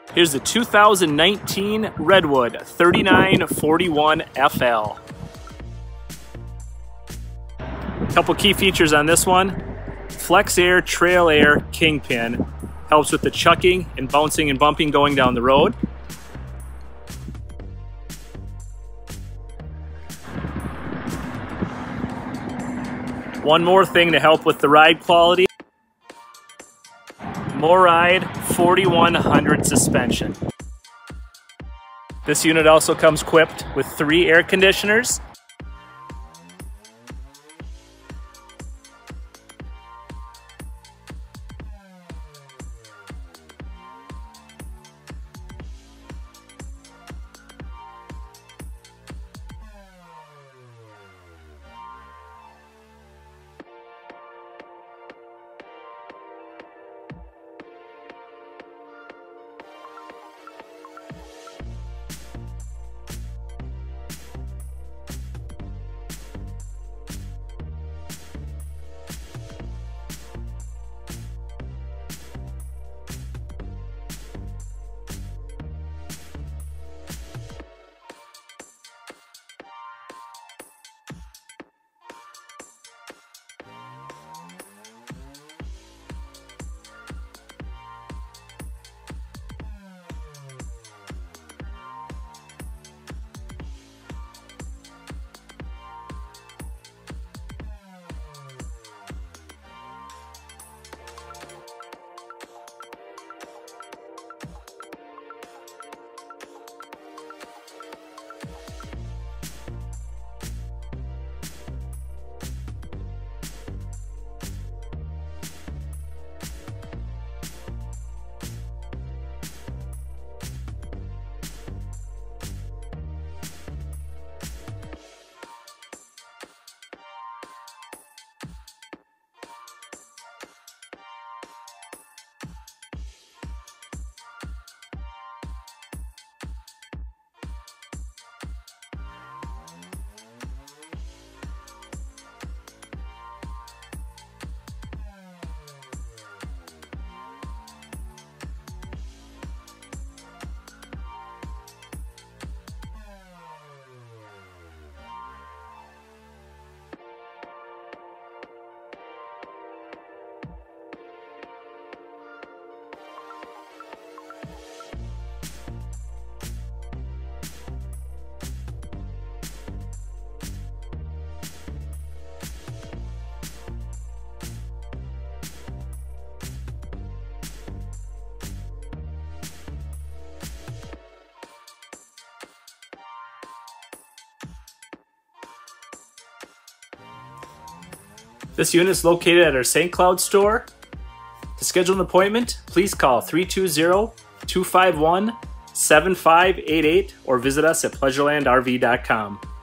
Here's the 2019 Redwood 3941 FL. Couple key features on this one. Flex Air Trail Air Kingpin helps with the chucking and bouncing and bumping going down the road. One more thing to help with the ride quality. MORryde 4100 suspension. This unit also comes equipped with 3 air conditioners. This unit is located at our St. Cloud store. To schedule an appointment, please call 320-251-7588 or visit us at pleasurelandrv.com.